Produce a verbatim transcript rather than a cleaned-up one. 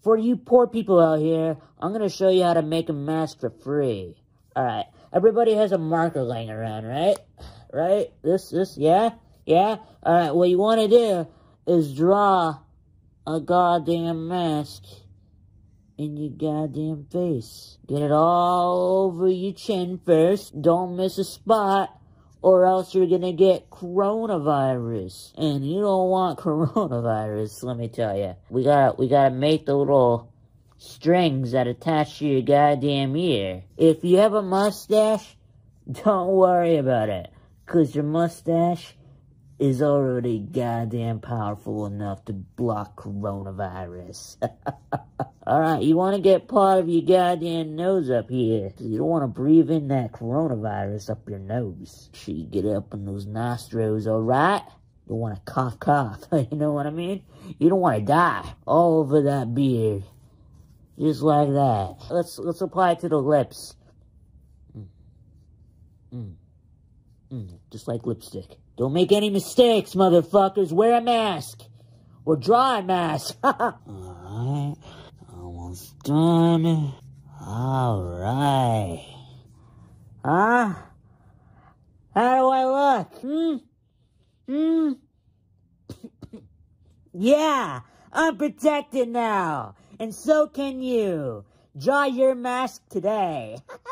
For you poor people out here, I'm gonna show you how to make a mask for free. Alright, everybody has a marker laying around, right? Right? This, this, yeah? Yeah? Alright, what you wanna do is draw a goddamn mask in your goddamn face. Get it all over your chin first. Don't miss a spot, or else you're gonna get coronavirus. And you don't want coronavirus, let me tell you. We gotta, we gotta make the little strings that attach to your goddamn ear. If you have a mustache, don't worry about it, cause your mustache is already goddamn powerful enough to block coronavirus. Alright, you want to get part of your goddamn nose up here. You don't want to breathe in that coronavirus up your nose. Sure you get up in those nostrils, alright? You don't want to cough, cough. You know what I mean? You don't want to die all over that beard. Just like that. Let's, let's apply it to the lips. Mm. Mm. Mm. Just like lipstick. Don't make any mistakes, motherfuckers. Wear a mask. Or draw a mask. Alright. Almost done. Alright. Huh? How do I look? Hmm? Hmm? Yeah, I'm protected now. And so can you. Draw your mask today.